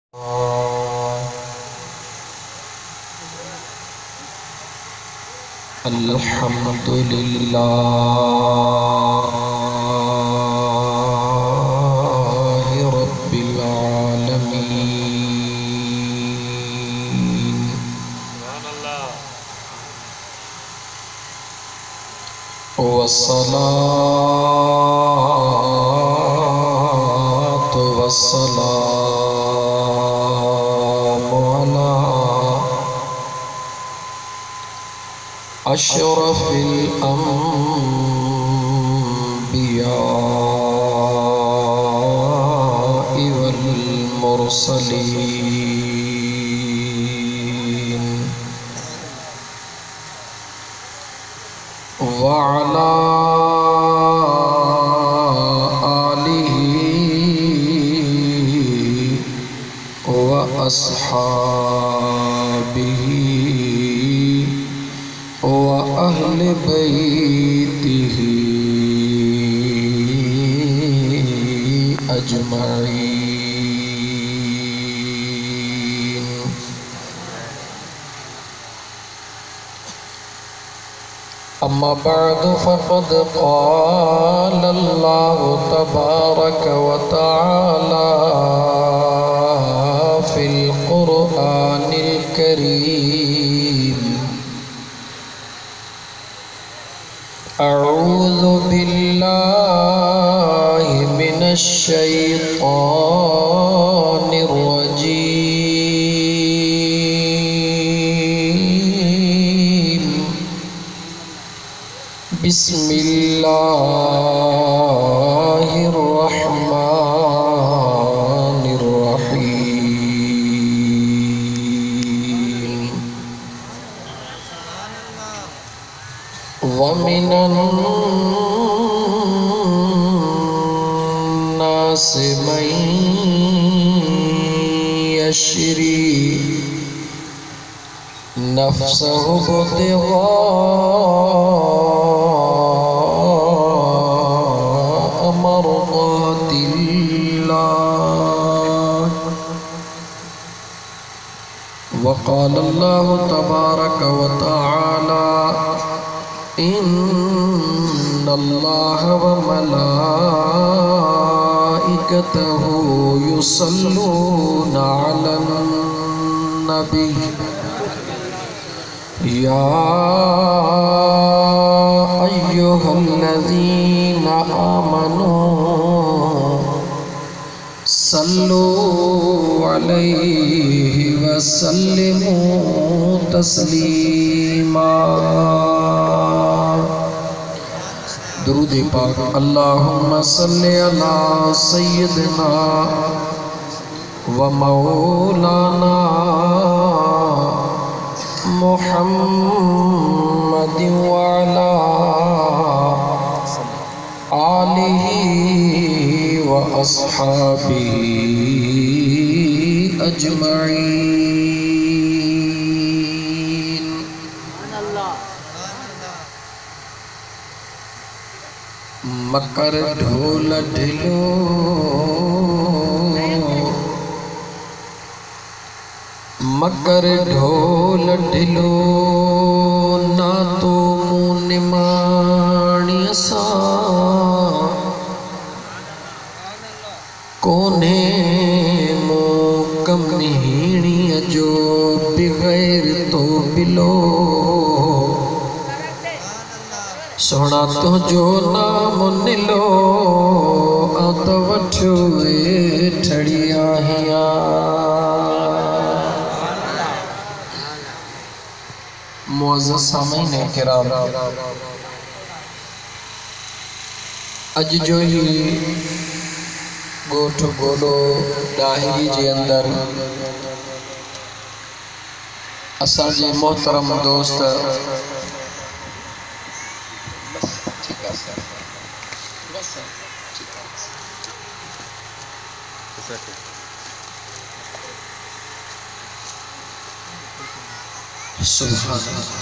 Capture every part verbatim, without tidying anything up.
अल्हम्दुलिल्लाहि रब्बिल आलमीन। वस्सलातु वस्सलामु अला अशरफिल अंबिया'i वल मुरसलीन व अला आलिही व अस्हाबिही व अहले बैतिही अजमईन। अम्मा बअदु फ़क़द क़ाल अल्लाहु तबारक व तआला फ़िल क़ुरआनिल करीम। अऊज़ु बिल्लाहि मिनश शैतानिर रजीम। बिस्मिल्लाहिर रहमानिर रहीम। व मिनन नासि मन यशरी नफ्सहु इब्तिग़ाअ मर्ज़ातिल्लाह। व क़ाल अल्लाहु तबारक व तआला इन्नल्लाह व मलाइकतहु युसल्लूना अलन नबी या अय्युहल्लज़ीना आमनू सल्लू अलैहि व सल्लिमू तस्लीमा। दुरूद पाक। अल्लाहुम्मा सल्लि अला सय्यिदिना व मौलाना मुहम्मदिन व अला आलिही व अस्हाबिही अजमईन। मकर ढोल ढिलो मकर ढोल ढिलो ना तो मुँह निमाणिया सा कोने मुँह कमीणिया जो बगैर तो बिलो सोना तो जो नाम निलो तो वठो ठड़िया हिया। मुअज़्ज़ज़ सामीन किराम, अज जो ही गोठ गोलो डाहिरी जे अंदर असांजे मोहतरम दोस्त सुभान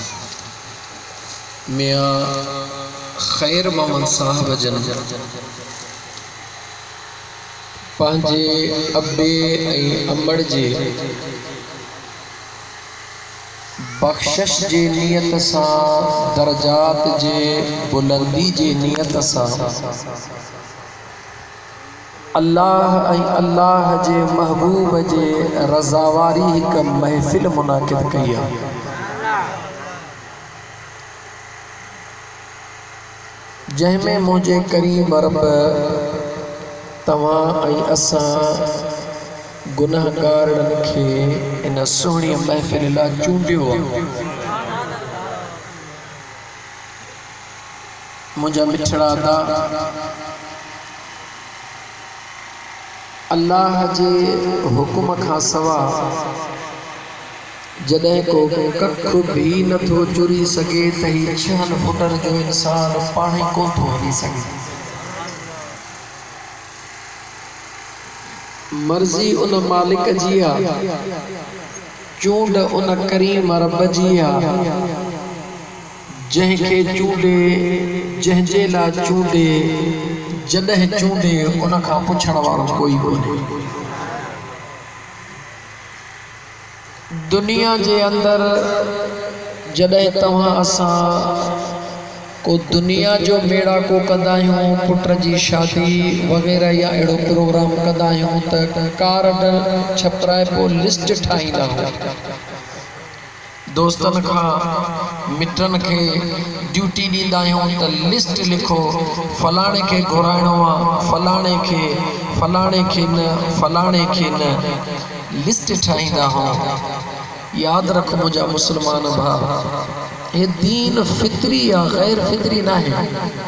मियां खैर मोहम्मद साहब जन पंहिंजे अबे ऐं अमड़ जे बख्शिश जे नियत सां दर्जात जे बुलंदी जे नियत सां अल्लाह ऐं अल्लाह जे महबूब जे रज़ावारी हिकु महफ़िल मुनाक़िद कई आहे। जंहिंमें मुझे करीम रब तवां ऐं असां गुनाहगारनि खे इन सुहिणी महफ़िल लाइ चूंडियो आहे। मुंहिंजा मिठड़ा दा अल्लाह जे हुकुम खां सवा जॾहिं को कख भी नथो चुरी सघे त ही छहनि फुटनि जो इंसान पाण ई कोन थो हली सघे। मर्ज़ी उन मालिक जी आहे, चूंड उन करीम रब जी आहे, जंहिंखे चूंडे जंहिंजे लाइ चूंडे जॾहिं चूंडे उन खां पुछण वारो कोई कोन्हे। दुनिया जे अंदर जॾहिं तव्हां असां को दुनिया जो मेड़ा को कंदा आहियूं, पुट जी शादी वग़ैरह या अहिड़ो प्रोग्राम कंदा आहियूं त कार्ड छपराए पोइ लिस्ट ठाहींदा आहियूं। दोस्तनि खां मिटनि खे ड्यूटी ॾींदा आहियूं त लिस्ट लिखो, फलाणे खे घुराइणो आहे, फलाणे खे फलाणे खे न फलाणे खे न लिस्ट ठाहींदा आहियूं। याद रख मुझा मुसलमान भाउ, ये दीन फितरी या गैर फितरी ना है।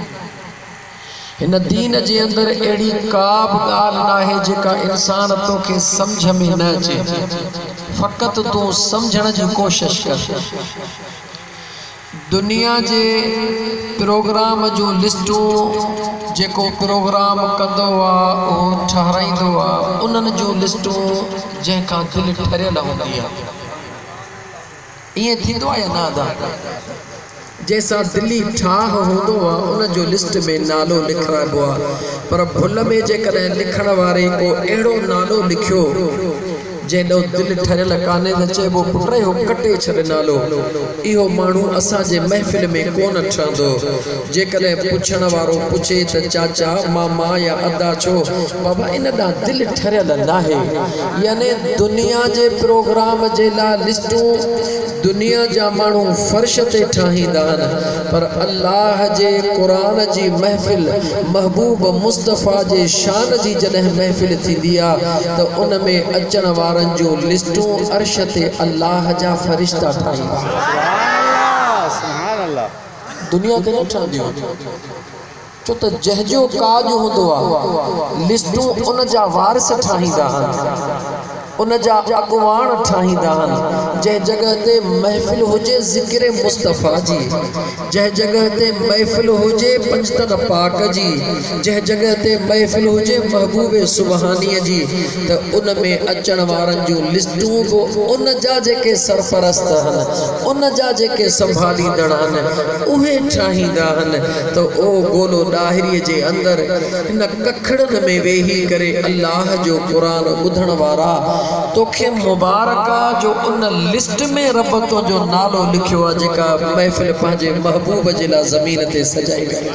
इन दीन जे अंदर एड़ी का भी गाल ना है जेका इंसान तो के समझ में न अचे, फकत तू समझण जी कोशिश कर। दुनिया जे प्रोग्राम जो लिस्टूं जेको प्रोग्राम कंदो आहे उहो ठहराईंदो आहे, उन्हनि जो लिस्टूं जंहिंखां दिलि ठरियल हूंदी आहे। इएं थींदो आहे या न अदा? जैसा दिल्ली ठाह हूंदो आहे उन जो लिस्ट में नालो लिखाइबो आहे, पर भुल में जेकॾहिं लिखण वारे को अहिड़ो नालो लिखियो जंहिंजो दिलि ठरियल कान्हे त चइबो पुट इहो कटे छॾ नालो, इहो माण्हू असांजे महफ़िल में कोन ठहंदो। जेकॾहिं पुछण वारो पुछे त चाचा मामा या अदा छो, बाबा इन ॾांहुं दिलि ठरियल न आहे। यानी दुनिया जे प्रोग्राम जे लाइ लिस्टूं दुनिया जा माण्हू फर्श ते ठाहींदा आहिनि, पर अल्लाह जे क़ुरान जी महफ़िल महबूब मुस्तफ़ा जे शान जी जॾहिं महफ़िल थींदी आहे त उन में अचण वारनि जो लिस्टूं अर्श ते अल्लाह जा फरिश्ता ठाहींदा। दुनिया खे न ठहंदियूं, छो त जंहिंजो काज हूंदो आहे लिस्टूं उन जा वारिस ठाहींदा आहिनि, उन जा अॻुवाण ठाहींदा आहिनि। जंहिं जगह ते महफ़िल हुजे ज़िक्र मुस्तफ़ा जी, जंहिं जगह ते महफ़िल हुजे पंजतन पाक जी, जंहिं जगह ते महफ़िल हुजे महबूबे सुबहानीअ जी, त उन में अचण वारनि जूं लिस्टूं बि उन जा जेके सरपरस्त आहिनि, उन जा जेके संभालींदड़ आहिनि, उहे ठाहींदा आहिनि। त ओ गोलो ॾाहिरीअ जे अंदरि हिन कखड़नि में वेही करे अल्लाह जो क़ुरान ॿुधण वारा तोखे मुबारका जो उन लिस्ट में रब तो जो नालो लिखियो आहे जेका महफ़िल पंहिंजे महबूब जे लाइ ज़मीन ते सजाई गई।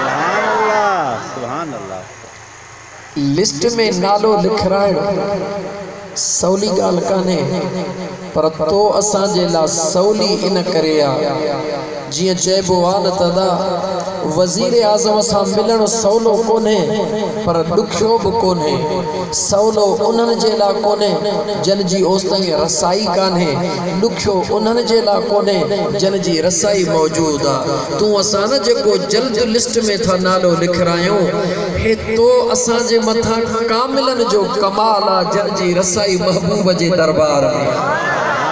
लिस्ट में नालो लिखाइण सवली ॻाल्हि कान्हे, पर तो असांजे लाइ सवली इन करे आहे जीअं चइबो आहे न तदा वज़ीर आज़म सां मिलणु सवलो कोन्हे, पर ॾुखियो बि कोन्हे। सवलो उन्हनि जे लाइ कोन्हे जन जी ओस ताईं रसाई कान्हे, ॾुखियो उन्हनि जे लाइ कोन्हे जन जी रसाई मौजूदु आहे। तूं असां न जेको जल्द लिस्ट में था नालो लिखायूं, हे तो असांजे मथां कामिलनि जो कमाल आहे जन जी रसाई महबूब जे दरबार में।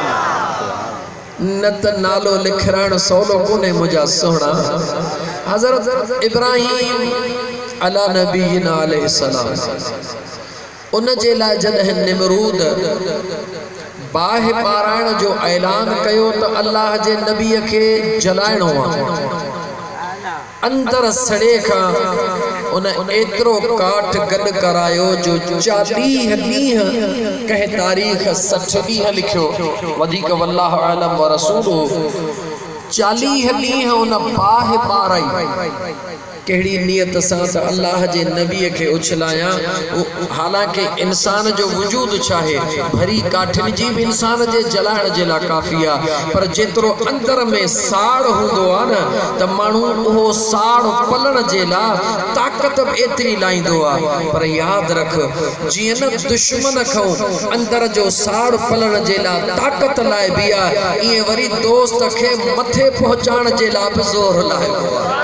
न त नालो लिखाइण सवलो कोन्हे मुंहिंजा सुहिणा। हज़रत इब्राहीम अला नबीना अलैहिस्सलाम उन जे लाइ जॾहिं निमरूद बाहि पाराइण जो ऐलान कयो त अल्लाह जे नबीअ खे जलाइणो आहे, अंदर सड़े खां उन एतिरो काठ गॾु करायो जो चालीह ॾींहं कंहिं तारीख़ सठ ॾींहं लिखियो वधीक वल्लाह आलम व रसूल चालीह ॾींहं उन बाहि ॿाराई कहिड़ी नियत सां त अल्लाह जे नबीअ खे उछलाया। हालांकि इंसान जो वजूद चाहे भरी काठिन जी भी इंसान जे जलाइण जे लाइ काफ़ी आहे, पर जेतिरो अंदर में साड़ हूंदो आहे न त माण्हू उहो साड़ पलण जे लाइ ताक़त बि एतिरी लाईंदो आहे। पर यादि रख जीअं न दुश्मन खां अंदर जो साड़ पलण जे लाइ ताक़त लाइ बि आहे, ईअं वरी दोस्त खे मथे पहुचाइण जे लाइ बि ज़ोर लाइबो आहे।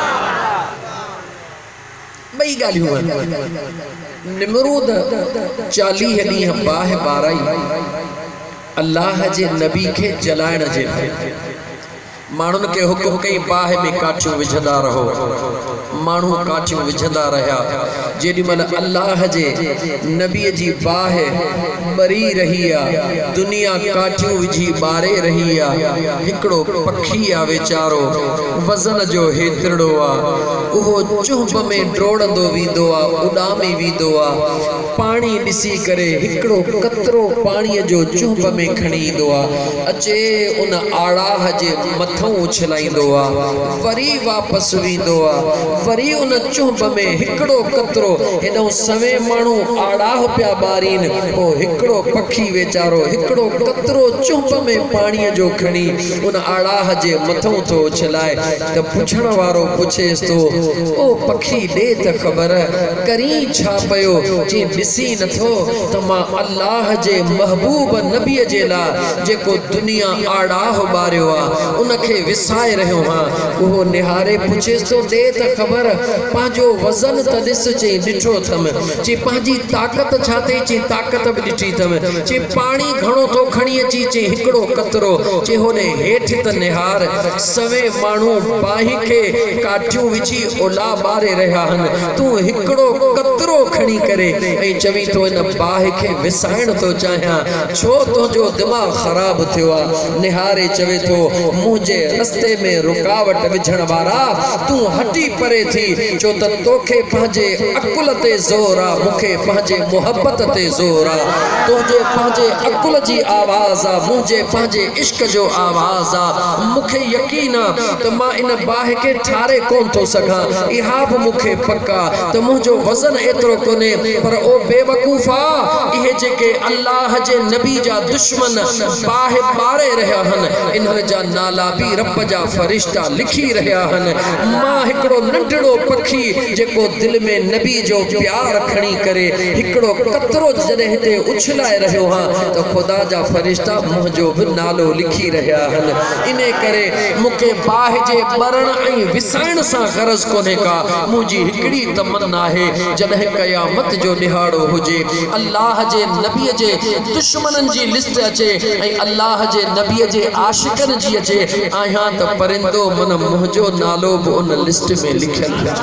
बई ॻाल्हियूं निमरूद चालीह ॾींहं बाहि ॿाराई अल्लाह जे नबी खे जलाइण जे लाइ। माण्हुनि खे हुकुम कई बाहि में काठियूं विझंदा रहो, माण्हू काठियूं विझंदा रहिया। जेॾीमहिल अल्लाह जे नबीअ जी बाहि ॿरी रही आहे, दुनिया काठियूं विझी ॿारे रही आहे, हिकिड़ो पखी आहे वीचारो वज़न जो हेतिरो आहे, उहो चुंब में डोड़ंदो वेंदो आहे, उॾामी वेंदो आहे। पाणी ॾिसी करे हिकिड़ो कतरो पाणीअ जो चुंब में खणी ईंदो आहे, अचे उन आड़ाह जे मथां उछलाईंदो आहे, वरी वापसि वेंदो आहे, वरी उन चुंब में हिकिड़ो कतरो हेॾो सवे माण्हू आड़ाह पिया ॿारीनि, पोइ हिकिड़ो पखी वीचारो हिकिड़ो कतरो चुंब में पाणीअ जो खणी उन आड़ाह जे मथां थो उछलाए त पुछण वारो पुछेसि थो ओ पखी ॾे त ख़बर करी छा पियो? जे ॾिसी नथो त मां अल्लाह जे महबूब नबीअ जे लाइ जेको दुनिया आड़ाह ॿारियो आहे उनखे विसाए रहियो आहियां। उहो निहारे पुछेसि थो ॾे त ख़बर पंहिंजो वज़न त ॾिस, चई ॾिठो अथमि, चई पंहिंजी ताक़त छा अथई, चई ताक़त बि ॾिठी अथमि, चई पाणी घणो थो खणी अची, चई हिकिड़ो कतरो, चई होॾे हेठि त निहार सवे माण्हू बाहि खे काठियूं विझी ओला ॿारे रहिया आहिनि, तूं हिकिड़ो कतरो खणी करे ऐं चवी थो इन बाहि खे विसाइण थो चाहियां, छो तुंहिंजो दिमाग़ ख़राब थियो आहे? निहारे चवे थो मुंहिंजे रस्ते में रुकावट विझण वारा तूं हटी परे थी, छो त तोखे पंहिंजे अकुल ते ज़ोर आहे, मूंखे पंहिंजे मुहबत ते ज़ोर आहे। तुंहिंजे पंहिंजे अकुल जी आवाज़ आहे, मुंहिंजे पंहिंजे इश्क जो आवाज़ आहे। मूंखे यकीन आहे त मां इन बाहि खे ठारे कोन थो सघां, इहा बि मूंखे पका त मुंहिंजो वज़न एतिरो कोन्हे। पर ओ बेवकूफ़ा, इहे जेके अल्लाह जे नबी जा दुश्मन बाहि ॿारे रहिया आहिनि, इन्हनि जा नाला भी रब जा फरिश्ता लिखी रहिया आहिनि। मां हिकिड़ो नंढड़ो पखी जेको दिल में नबी जो प्यार खणी करे हिकिड़ो कतरो जॾहिं हिते उछलाए रहियो हां त ख़ुदा जा फरिश्ता मुंहिंजो भी नालो लिखी रहिया आहिनि। इन करे मूंखे बाहि जे ॿरण ऐं विसाइण सां ग़रज़ कोन्हे का, मुंहिंजी हिकिड़ी तमन्ना आहे जॾहिं क़यामत जो ॾिहाड़ो हुजे, अल्लाह जे नबीअ जे दुश्मननि जी लिस्ट अचे ऐं अल्लाह जे नबीअ जे आशिकनि जी अचे, आहियां त परिंदो मन मुंहिंजो नालो बि उन लिस्ट में लिखियल हुजे।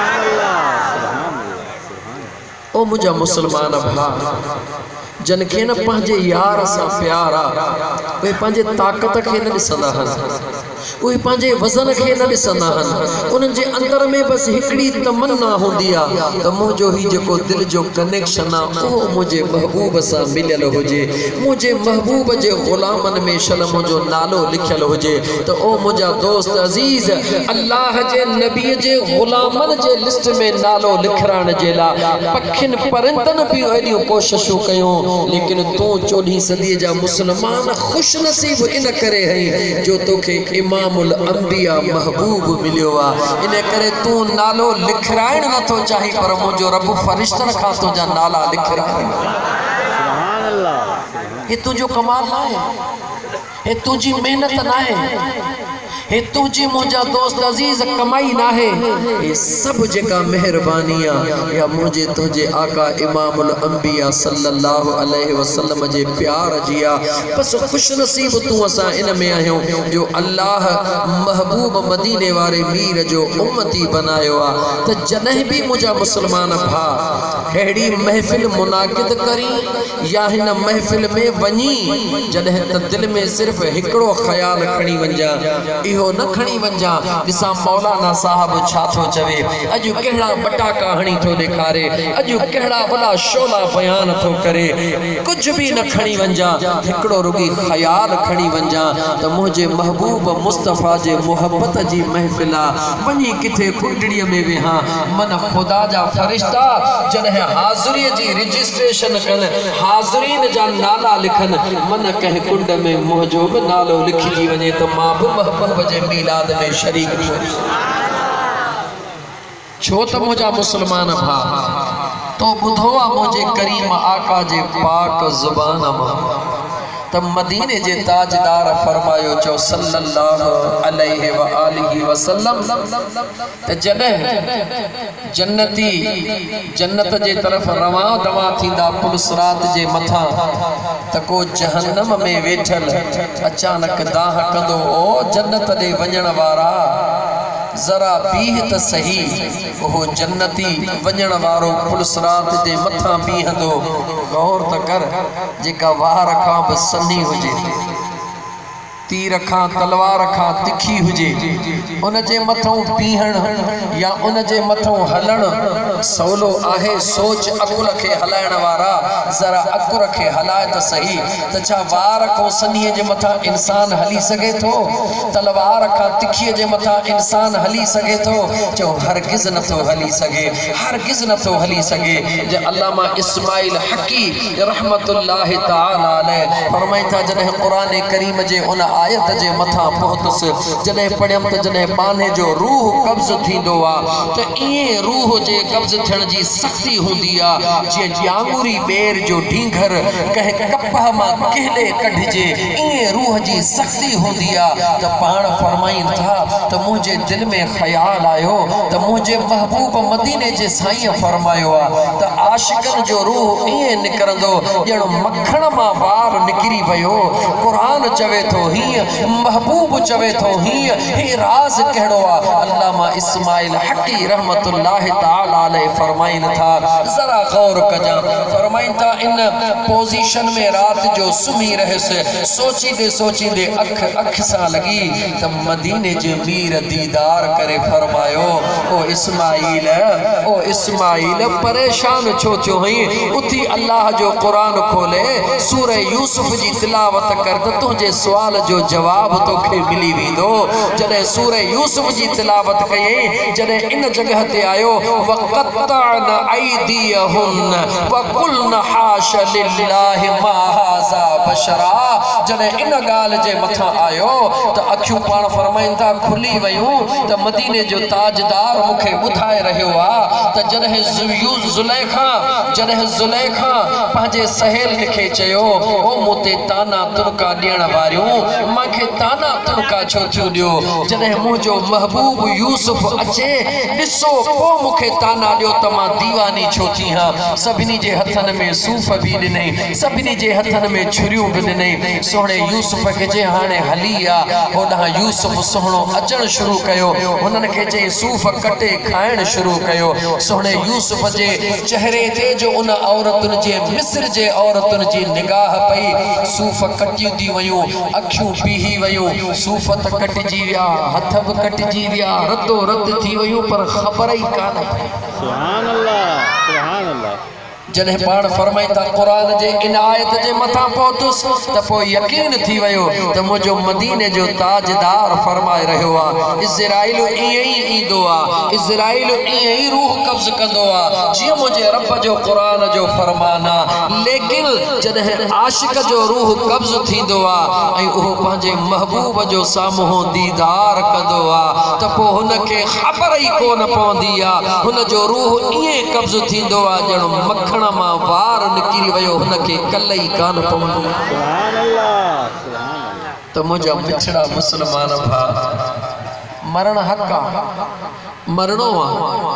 ओ मुंहिंजा मुस्लमान भाउ, जन खे न पंहिंजे यार सां प्यार आहे, उहे पंहिंजे ताक़त खे न ॾिसंदा आहिनि, उहे पंहिंजे वज़न खे न ॾिसंदा आहिनि। उन्हनि जे अंदर में बसि हिकिड़ी तमन्ना हूंदी आहे त मुंहिंजो ही जेको दिल जो कनेक्शन आहे उहो मुंहिंजे महबूब सां मिलियल हुजे, मुंहिंजे महबूब जे ग़ुलामनि में शल मुंहिंजो नालो लिखियल हुजे। त ओ मुंहिंजा दोस्त अज़ीज़, अल्लाह जे नबीअ जे ग़ुलामनि जे लिस्ट में नालो लिखाइण जे लाइ पखियुनि परिंदनि बि एॾियूं कोशिशूं कयूं, लेकिन तूं चोॾहीं सदीअ जा मुस्लमान खुश नसीब इन करे हई जो तोखे इमामुल अंबिया महबूब मिलियो आहे। इन करे तूं नालो लिखाइण नथो चाही, पर मुंहिंजो रब फरिश्तनि खां तुंहिंजा नाला लिखाए। सुभान अल्लाह। हे तुंहिंजो कमाल न आहे, हे तुंहिंजी मेहनत न आहे, हे तुझी मुझा दोस्त अजीज कमाई ना है, ये सब जेका मेहरबानी या मुझे तुझे आका इमामुल अंबिया सल्लल्लाहु अलैहि वसल्लम जे प्यार जिया। बस खुश नसीब तू असा इन में आयो जो अल्लाह महबूब मदीने वारे मीर जो उम्मती बनायो आ। तो जॾहिं भी मुझा मुसलमान भा हेड़ी महफिल मुनाकिद करी या हिन महफिल में वनी, जॾहिं त दिल में सिर्फ हिकड़ो ख्याल खणी वंजा, इहो इहो न खणी वंजा दिसा मौलाना साहब छा थो चवे अजु केड़ा बटाका हणी थो ॾेखारे अजु केड़ा वॾा शोला बयान थो करे कुछ भी न खणी वंजा हिकड़ो रुगी ख्याल खणी वंजा त मुझे महबूब मुस्तफा जे मोहब्बत जी महफिल वनी किथे कुंडड़ी में वेहा मन खुदा जा फरिश्ता जॾहिं हाज़िरी जी रजिस्ट्रेशन कन हाज़रीन जा नाला लिखन मन कह कुंड में मुझो भी नालो लिखी वने तो मां भी महबूब जे मीलाद में शरीक थी छो त मुझा मुसलमान भा तो बुधो आ मुझे करीम आका जे पाक जुबान मां त मदीने जे ताजदार फरमायो चो सल्लल्लाहु अलैहि व आलिहि वसल्लम त जॾहिं जन्नती जन्नत जे तरफ रवा दवा थींदा पुलसरात जे मथा त को जहन्नम में वेठल अचानक दाह कंदो ओ जन्नत दे वञण वारा जरा बीह त सही वो जन्नती वञण वारो पुलसरात जे मथा बीहंदो गौर त कर जेका वार खां बि सन्ही हुजे तीर खां तलवार खां तिखी हुजे उन जे मथों बीहण या उन जे मथों हलण सवलो आहे सोच अकुल खे हलाइण वारा जरा अकुर खे हलाए त सही त छा वार खां सन्हीअ जे मथां इंसान हली सघे थो तलवार खां तिखीअ जे मथां इंसान हली सघे थो चओ हरगिज़ नथो हली सघे हरगिज़ नथो हली सघे जे अल्लामा इस्माइल हकी रहमतुल्लाह तआला अलैह फरमाइनि था जॾहिं क़ुरान करीम जे उन आयत जे मथा पहुतस जने पढ़ियम त जने बाने जो रूह कब्ज थींदो आ त इए रूह जे कब्ज थियण जी सख्ती हुंदी आ जे जांगुरी बेर जो ढींघर कह कपह मा कहले कढजे इए रूह जी सख्ती हुंदी आ त पाण फरमाइन था त मुझे दिल में ख्याल आयो त मुझे महबूब मदीने जे साईं फरमायो आ त आशिकन जो रूह इए निकरंदो जण मखण मा वार निकरी वयो कुरान चवे थो ही महबूब चवे थो ही हे राज कहड़ो आ अल्लामा इस्माइल हकी रहमतुल्लाह तआला अलैह फरमाइन था जरा गौर कजा फरमाइन था इन पोजीशन में रात जो सुमी रहस सोची दे सोची दे अख अख सा लगी त मदीने जे मीर दीदार करे फरमायो ओ इस्माइल ओ इस्माइल परेशान छो थियो हई उथी अल्लाह जो कुरान खोले सूरह यूसुफ जी तिलावत कर त तुझे सवाल जो जवाब तो खे मिली वेंदो जॾहिं सूरह यूसुफ जी तिलावत कई जॾहिं इन जगह ते आयो वक़त्तअन ऐदियहुन वक़ुलन हाश लिल्लाहि मा हाज़ा बशरा जॾहिं इन गाल जे मथा आयो त अखियूं पाण फरमाइन था खुली वयूं त मदीने जो ताजदार मुखे बुधाए रहियो आ त जॾहिं ज़ुलैखा जॾहिं ज़ुलैखा पंहिंजे सहेल खे चयो ओ मूंते ताना तुनका ॾियण वारियूं मांखे ताना तुनका छो थियो ॾियो जॾहिं मुंहिंजो महबूब यूसुफ अचे ॾिसो पोइ मूंखे ताना ॾियो त मां दीवानी छो थी हां सभिनी जे हथनि में सूफ़ बि ॾिनई सभिनी जे हथनि में छुरियूं बि ॾिनई सोहणे यूसुफ खे जे हाणे हली आहे होॾां यूसुफ सुहिणो अचणु शुरू कयो हुननि खे चई सूफ़ कटे खाइणु शुरू कयो सोहणे यूसुफ जे चेहरे ते जो उन औरतुनि जे मिस्र जे औरतुनि जी निगाह पई सूफ़ कटियूं थी वयूं अखियूं पीही वयूं सूफ़ त कटिजी विया हथ बि कटिजी विया रतो रत थी वयूं पर ख़बर ई कान पई सुभान अल्लाह सुभान अल्लाह जॾहिं पाण फरमाइनि था क़ुरान जे इन आयत जे मथां पहुतुसि त पोइ यकीन थी वियो त मुंहिंजो मदीने जो ताजदार फरमाए रहियो आहे इज़राइल ईअं ई ईंदो आहे इज़राइल ईअं ई रूह कब्ज़ कंदो आहे जीअं मुंहिंजे रब जो क़ुरान जो फरमान आहे लेकिन जॾहिं आशिक जो रूह कब्ज़ थींदो आहे ऐं उहो पंहिंजे महबूब जो साम्हूं दीदार कंदो आहे त पोइ हुनखे ख़बर ई कोन पवंदी आहे हुनजो रूह ईअं कब्ज़ थींदो आहे ॼण मखण मां वार निकिरी वियो हुनखे कल ई कान पवंदो सुभान अल्लाह सुभान अल्लाह त मुंहिंजा मिठड़ा मुस्लमान भा मरण हक़ आहे मरणो आहे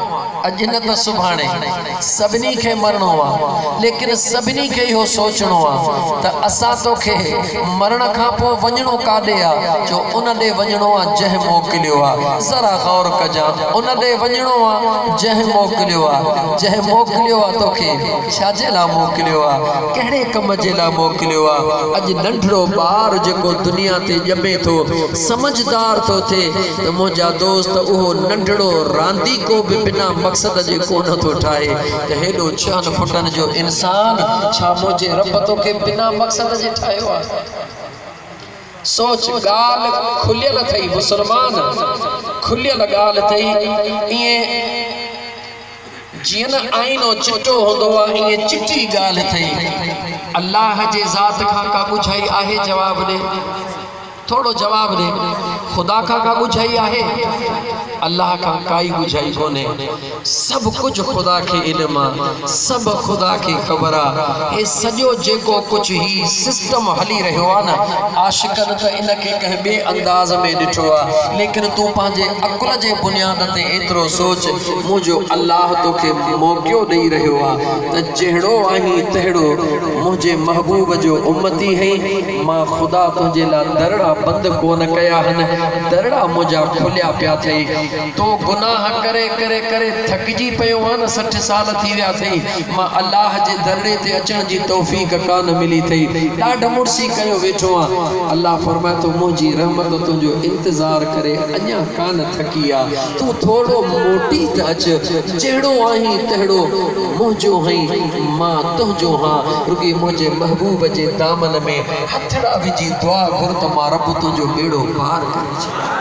अज न त सुभाणे सभिनी खे मरणो आहे, लेकिन सभिनी खे इहो सोचणो आहे त असां तोखे मरण खां पोइ वञणो काॾे आहे, जो उन ॾे वञणो आहे जंहिं मोकिलियो आहे। ज़रा गौर कजां, उन ॾे वञणो आहे जंहिं मोकिलियो आहे। जंहिं मोकिलियो आहे तोखे छाजे लाइ मोकिलियो आहे, कहिड़े कम जे लाइ मोकिलियो आहे। अॼु नंढड़ो ॿार जेको दुनिया ते ॼमे थो, समझदार थो थिए त मुंहिंजा दोस्त उहो नंढड़ो रांदीको बि बिना मक़सद जे कोन थो ठाहे त हेॾो छहनि फुटनि जो इंसान छा मुंहिंजे रब तोखे बिना मक़सद जे ठाहियो आहे। सोच, ॻाल्हि खुलियल अथई मुसलमान, खुलियल ॻाल्हि अथई। ईअं जीअं न आईनो चिट्टो हूंदो आहे, ईअं चिट्टी ॻाल्हि अथई। अल्लाह जे ज़ात खां का ॻुझाई आहे? जवाब ॾे, थोड़ो जवाब दे। खुदा का का ॻुझाई आहे? अल्लाह का काई ॻुझाई कोने। सब कुछ खुदा के इल्म आहे, सब खुदा के ख़बर आहे। हे सॼो जेको कुछ ही सिस्टम हली रहियो आहे न, आशिकनि त इन खे कंहिं ॿिए अंदाज़ में ॾिठो आहे, लेकिन तूं पंहिंजे अकुल जे बुनियाद ते एतिरो सोच, मुंहिंजो अल्लाह तोखे मौक़ो ॾेई रहियो आहे त जहिड़ो आहीं तहिड़ो मुंहिंजे महबूब जो उम्मती है। मां खुदा तुंहिंजे लाइ दरड़ा बंद कोन कया आहिनि, दरड़ा मुंहिंजा खुलिया पिया अथई। तो गुनाह करे करे करे थकिजी पियो आहे न, सठ साल थी विया अथई, मां अल्लाह जे दरड़े ते अचण जी तौफ़ीक़ कान मिली अथई, ॾाढो मुड़सी कयो वेठो आहे। अल्लाह फरमाए थो मुंहिंजी रहमत तुंहिंजो इंतज़ार करे अञा कान थकी आहे, तूं थोड़ो मोटी त अच, जहिड़ो आहीं तहिड़ो मुंहिंजो हई, मां तुंहिंजो हाँ। रुॻी मुंहिंजे महबूब जे दामन में हथड़ा विझी दुआ घुर त मां रब तुंहिंजो बेड़ो पार करे छॾियां।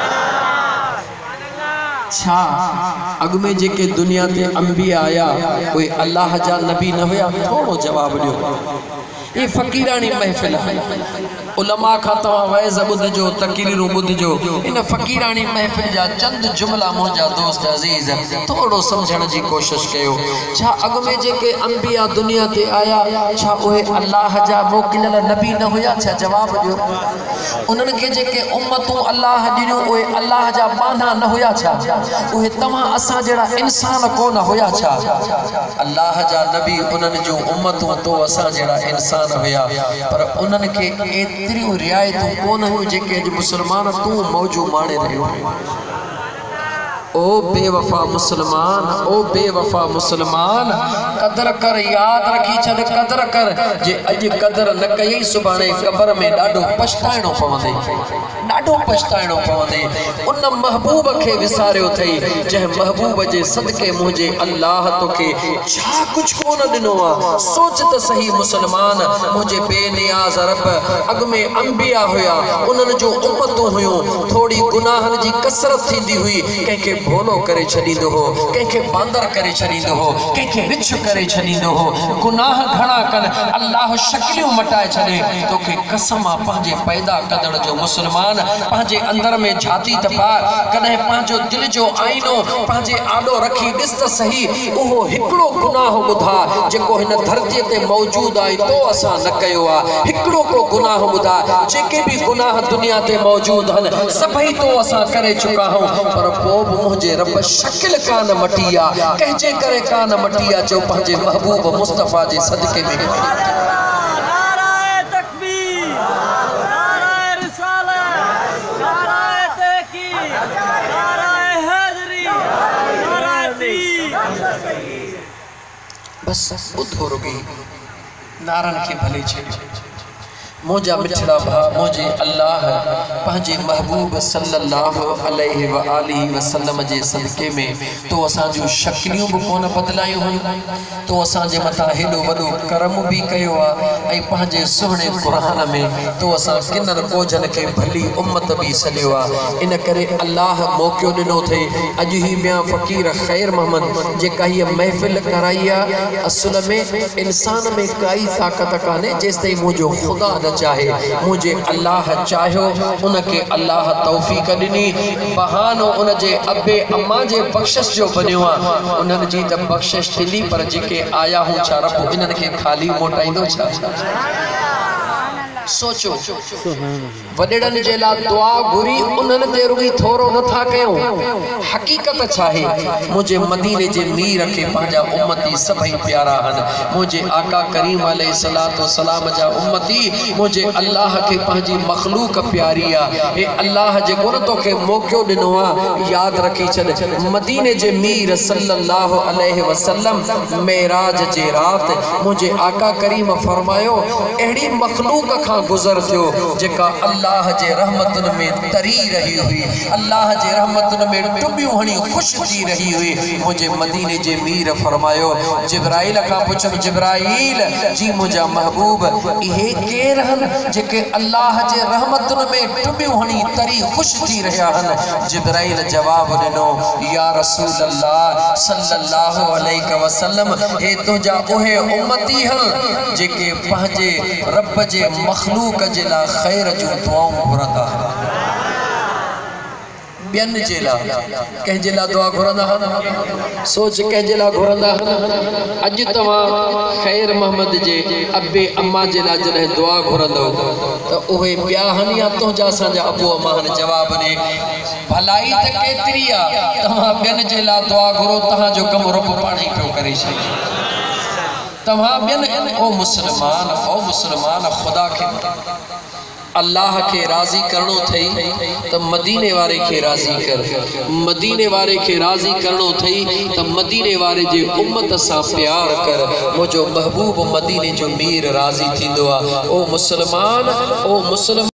छा अॻु में जेके दुनिया ते अंबिया आया कोई अल्लाह जा नबी न हुया? थोड़ो जवाब ॾियो। ये फ़कीरानी महफ़िल है, उलमा खां तव्हां वैज़ ॿुधजो, तक़रीरूं ॿुधजो। इन फ़कीरानी महफ़िल जा चंद जुमला मुंहिंजा दोस्त अज़ीज़ थोड़ो सम्झण जी कोशिश कयो। छा अॻु में जेके अंबिया दुनिया ते आया, छा उहे अल्लाह जा मोकिलियल नबी न हुया? छा जवाब ॾियो। उन्हनि खे जेके उम्मतूं अल्लाह ॾिनियूं, उहे अल्लाह जा बाना न हुया? छा उहे तव्हां असां जहिड़ा इंसान कोन हुया? छा अल्लाह जा नबी उन्हनि जूं उम्मतूं तो असां जहिड़ा इंसान हुया, पर उन्हनि खे एतिरियूं रियायतूं कोन हुयूं जेके अॼु मुसलमान तूं मौजू माणे रहियो आहे। ओ बेवफा मुसलमान, ओ बेवफा मुसलमान, कदर कर, याद रखी छॾ, कदर कर। जे अॼु कदर न कयई, सुभाणे कबर में ॾाढो पछताइणो पवंदे, ॾाढो पछताइणो पवंदे। उन महबूब खे विसारियो अथई जंहिं महबूब जे सदके मुंहिंजे अल्लाह तोखे छा कुछ कोन ॾिनो आहे। सोच त सही मुसलमान, मुंहिंजे बेनियाज़ रब अॻु में अंबिया हुया, उन्हनि जूं उम्मतूं हुयूं, थोड़ी गुनाहनि जी कसरत थींदी हुई, कंहिंखे भोलो करे छॾींदो हो, कंहिंखे बांदर करे छॾींदो हो, कंहिंखे विछ करे छॾींदो हो। गुनाह घणा कनि, अल्लाह शक्लियूं मटाए छॾे। तोखे कसम आहे पंहिंजे पैदा कदड़ जो मुसलमान, पंहिंजे अंदर में झाती त पा, कॾहिं पंहिंजो दिलि जो आईनो पंहिंजे आॾो रखी ॾिस त सही। उहो हिकिड़ो गुनाह ॿुधा जेको हिन धरतीअ ते मौजूदु आहे, तो असां न कयो आहे। हिकिड़ो को गुनाह ॿुधा, जेके बि गुनाह दुनिया ते मौजूदु आहिनि सभई तो असां करे चुका आहियूं, पर पोइ बि मुंहिंजे रब शकिल कान मटी आहे। कंहिंजे करे कान मटी आहे? जो पंहिंजे महबूब मुस्तफ़ा जे सदके में। बस ॿुधो रुॻी, नारनि खे भले छॾियो। मुझा मिठड़ा भा, मुझे अल्लाह पंहिंजे महबूब सल्लल्लाहु अलैहि व आलिहि वसल्लम जे सदके में तो असां जूं शक्लियूं भी कोन बदलायूं हुयूं, तो असां जे मथां हेॾो वॾो करम भी कयो आहे, ऐं पंहिंजे सुहिणे क़ुरान में तो असां किननि कोजनि खे भली उम्मत भी सॾियो आहे। इन करे अल्लाह मौक़ो ॾिनो अथई। अॼु ही ॿिया फ़क़ीर ख़ैर मोहम्मद जेका हीअ महफ़िल कराई आहे, असुल में इंसान में काई ताक़त कान्हे जेसिताईं मुंहिंजो ख़ुदा न चाहे। मुझे अल्लाह चाहो, उनके अल्लाह तौफ़ीक़ ॾिनी, बहानो उनजे अबे अम्मा जे बख़्शिश जो बनियो आहे। उन्हनि जी त बख़्शिश थींदी, पर जेके आया हूं छा रब इन्हनि खे ख़ाली मोटाईंदो? छा सोचो वडेरन जे ला दुआ घुरी उन्हनि ते रुगी थोरो नथा कयूं। हकीकत छा है मुझे मदीने जे मीर के पंहिंजा उम्मती सभई प्यारा हन। मुझे आका करीम अलैहि सलातो सलाम जा उम्मती मुझे अल्लाह के पंहिंजी मखलूक प्यारी आ। ए अल्लाह जे गुण तोखे मौक़ो ॾिनो आ, याद रखी छॾ मदीने जे मीर सल्लल्लाहु अलैहि वसल्लम मेराज जे रात मुझे आका करीम फरमायो अहिड़ी मखलूक खां गुज़र थियो जेका अल्लाह जे रहमतुन में तरी रही हुई, अल्लाह जे रहमतुन में टुबियूं हणी खुश थी रही हुई। मुझे मदीने जे मीर फरमायो जिब्राइल खां पुछम जिब्राइल जी मुझा महबूब इहे केर हन जेके अल्लाह जे रहमतुन में टुबियूं हणी तरी खुश थी रहा हन। जिब्राइल जवाब ॾिनो या रसूल अल्लाह सल्लल्लाहु अलैहि वसल्लम हे तुझा उहे उम्मती हन जेके पंहिंजे रब जे मखलूक जे ला खैर जो दुआऊं घुरंदा ॿियन जे ला कंहिं जे ला दुआ घुरंदा हन। सोच कंहिं जे ला घुरंदा हन। अॼु तव्हां खैर मोहम्मद जे अबे अम्मा जे ला जॾहिं दुआ घुरंदो त उहे ॿिया हन या तुंहिंजा असांजा अबू अम्मा हन। जवाब ॾे भलाई त केतिरी आहे तव्हां ॿियनि जे ला दुआ घुरो तव्हांजो कमु रब पाण ई पियो करे छॾे। तव्हां ॿियनि ओ मुस्लमान ओ मुस्लमान खुदा के अल्लाह के राज़ी करणो थई त मदीने वारे के राज़ी कर। मदीने वारे के राज़ी करणो थई त मदीने वारे जे उम्मत सां प्यार कर। मुझो महबूब मदीने जो मीर राज़ी थींदो आ। ओ मुस्लमान ओ मुस्लमान